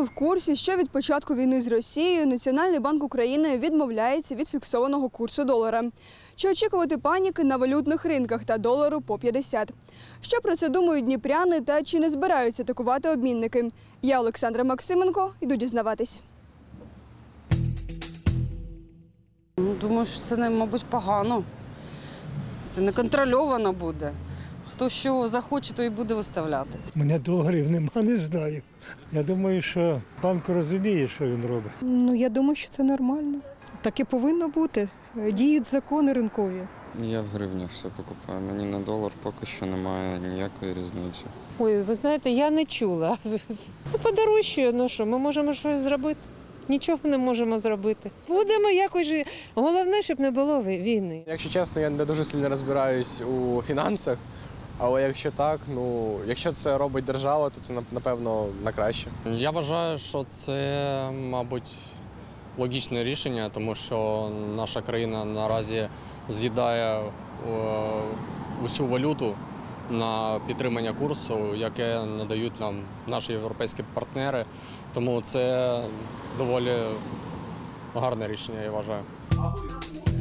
в курсі, що від початку війни з Росією Національний банк України відмовляється від фіксованого курсу долара. Чи очікувати паніки на валютних ринках та долару по 50? Що про це думають дніпряни та чи не збираються атакувати обмінники? Я, Олександра Максименко, йду дізнаватись. Думаю, що це, мабуть, погано. Це неконтрольовано буде. Хто що захоче, то і буде виставляти. У мене доларів нема, не знаю. Я думаю, що банк розуміє, що він робить. Я думаю, що це нормально. Так і повинно бути. Діють закони ринкові. Я в гривні все покупаю. Мені на долар поки що немає ніякої різниці. Ой, ви знаєте, я не чула. Подорожчує, що, ми можемо щось зробити. Нічого не можемо зробити. Будемо якось жити. Головне, щоб не було війни. Якщо чесно, я не дуже сильно розбираюсь у фінансах, але якщо так, якщо це робить держава, то це, напевно, на краще. Я вважаю, що це, мабуть, логічне рішення, тому що наша країна наразі з'їдає усю валюту на підтримання курсу, яке надають нам наші європейські партнери. Тому це доволі гарне рішення, я вважаю.